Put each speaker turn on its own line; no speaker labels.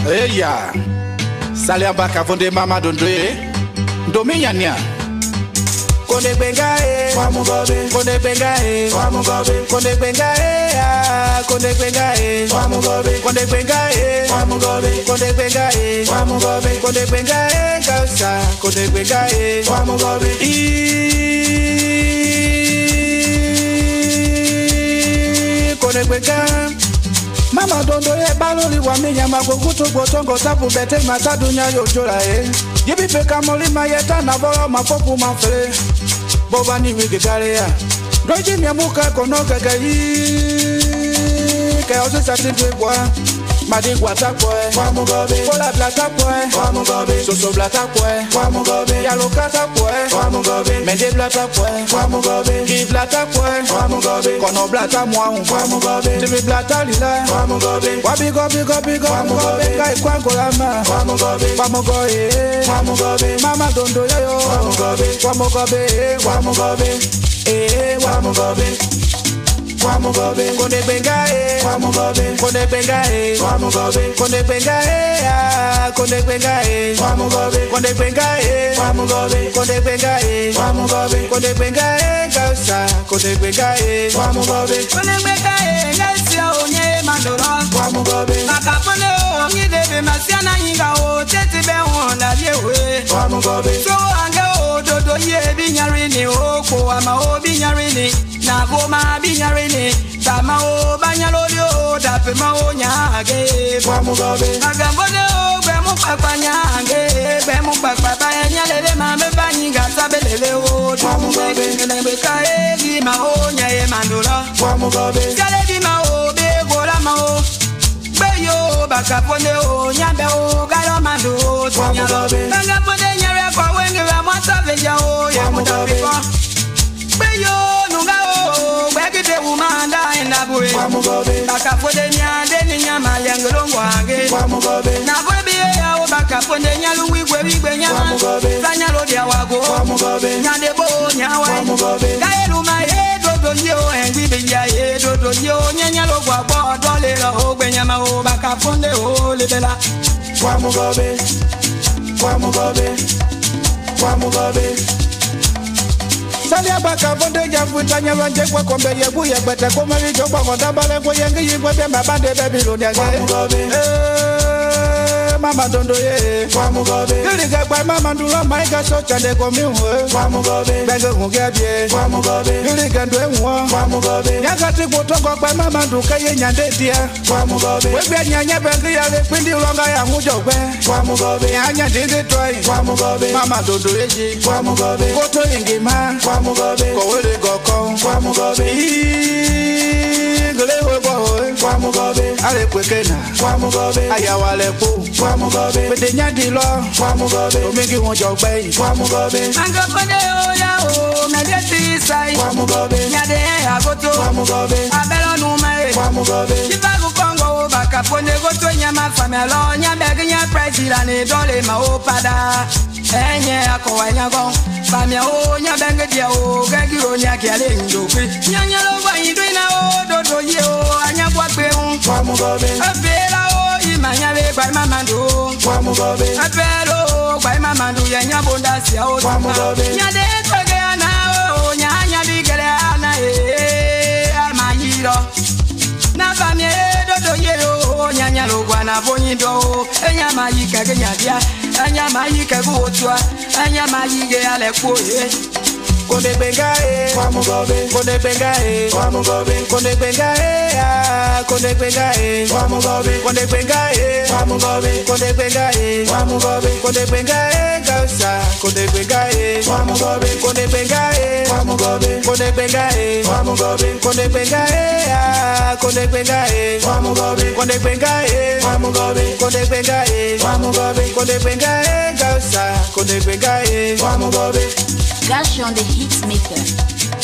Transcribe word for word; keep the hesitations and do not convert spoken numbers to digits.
Hey ya, salia baka vonde mama dondre, dominya nia. Konde benga e, kwa mugobe. Konde benga e, kwa mugobe. Konde benga e, ah. Konde benga e, kwa mugobe. Konde benga e, kwa mugobe. Konde benga e, kwa mugobe. Konde benga e, kausa. Konde benga e, kwa mugobe. I konde benga. Mama dondo e baloli wa minya magoguto gotongo tapu bete matadunya yojora e. Yibi peka moli mayeta na bolo mapopu mafre. Boba ni wige garea. Doji mi amuka kono gagayi. Ke osu satin bois. Madi guata poe. Kwa mugobe. Kola blata poe. Kwa mugobe. Soso blata poe. Kwa mugobe. Yalo kata poe. Kwa mugobe. Mende blata poe. Kwa mugobe. Ki blata poe. Kwa mugobe. Kono blata mwa. Kwa mugobe. Tibi blata lila. Kwa mugobe. Kwa bigo bigo bigo. Kwa mugobe. Kai kwa ngolama. Kwa mugobe. Kwa mugobe. Kwa mugobe. Mama dondo yoyo. Kwa mugobe. Kwa mugobe. Kwa mugobe. Eh. Kwa mugobe. Kwa mugobe. Konde benga e. Kwa mugobe. Konde benga e. Kwa mugobe. Konde benga e. Ah. Konde benga e. Kwa mugobe. Konde benga e. Kwa mugobe. Konde benga e. Kwa mugobe. Konde benga e. Kausa. Konde benga e. Kwa mugobe.
Konde benga e. Ngesia onye mandoro.
Kwa mugobe.
Makapone o. Ngidebe masiana inga o. Tete be wonda liewe.
Kwa mugobe.
So ange o. Dodo ye binyarini o. Kwa ama o binyarini. Na goma binyarini. Tama o banyaloli o. Dape ma o nyage.
Kwa mugobe.
Agambone o. Bemu pakpa nyage. Bemu pakpa baya nyalele mame banyinga sabelele o.
Kwa mugobe.
Ngelebe kae di ma o nyaye mandula.
Kwa mugobe.
Kale di ma o be gola ma o. Beyo bakapone o nyambe o galo mando o.
Kwa mugobe.
Bagapone nyare kwa wenge wa mwasa veja o. Ya mutapiko. Beyo nunga o. Begite umanda enabue.
Kwa mugobe.
Bakapone nyande ni nyama yangelo mwange.
Kwa mugobe.
Na bole biye ya o bakapone nyalu wigwe wigwe nyama.
Kwa mugobe.
Zanyalo dia wago.
Kwa mugobe.
Nyande bo nyawa.
Kwa mugobe.
Gaelu ma e dodo yo engbi biya e dodo yo nyanyalo gwa bo dole lo ogbe nyama o bakapone o lebela.
Kwa mugobe. Kwa mugobe. Kwa mugobe. Salia baka vonde jafuta nyawanje kwa kombe yebu yegbete komari jogba kondabale ko yengi yigwe be mabande Babylon yage. Kwa mugobe. Mama dondo ye. Kwa mugobe. Iliga kwa mama ndulo maiga so chande ko miwe. Kwa mugobe. Benge ngugebye. Kwa mugobe. Iliga ndwe nwo. Kwa mugobe. Yakati kutongo kwa mama nduka ye nyande dia. Kwa mugobe. Webe nyanya bengi ya lepindi longa ya ngujogbe. Kwa mugobe. Nyanya dingi toy. Kwa mugobe. Mama dondo yeji. Kwa mugobe. Koto ingima. Kwa mugobe. Kowele goko. Kwa mugobe. Ngele webo. Kwa mugobe. Ale kwekena. Kwa mugobe. Ayawale po. Kwa mugobe. Bede nyadi lo. Kwa mugobe. Omingi wonjogbe. Kwa mugobe.
Angapone o ya o medeti sai.
Kwa mugobe.
Nyade agoto.
Kwa mugobe.
Abelo nume.
Kwa mugobe.
Chibagu kongo o bakapone goto nyama famelo nyambege nya president ni dole ma o pada. Enye akowa nyago. Famia o nyambenge dia o gagiro nyakiale njopi. Nyanyalo wa indwina o dodo ye o anyagwa pe un.
Kwa mugobe.
Abela o imanyale kwa mamando.
Kwa mugobe.
Abelo kwa mamando ya nyabonda sia o.
Kwa mugobe.
Nyade toge ana o nyanya bigele ana e amayiro. Na famia dodo ye o nyanya lo kwa na bonyindo. Enya mayika ke nyadia. Enya mayika go otwa. Enya mayige ale ko e.
Konde benga e. Kwa mugobe. Konde benga e. Kwa mugobe. Konde benga e. Ah. Konde benga e. Kwa mugobe. Konde benga e. Kwa mugobe. Konde benga e. Kwa mugobe. Konde benga e. Kausa. Konde benga e. Kwa mugobe. Konde benga e. Kwa mugobe. Konde benga e. Kwa mugobe. Konde benga e. Ah. Konde benga e. Kwa mugobe. Konde benga e. Kwa mugobe. Konde benga e. Kwa mugobe. Konde benga e. Kausa. Konde benga e. Kwa mugobe.
Gash on the hit maker.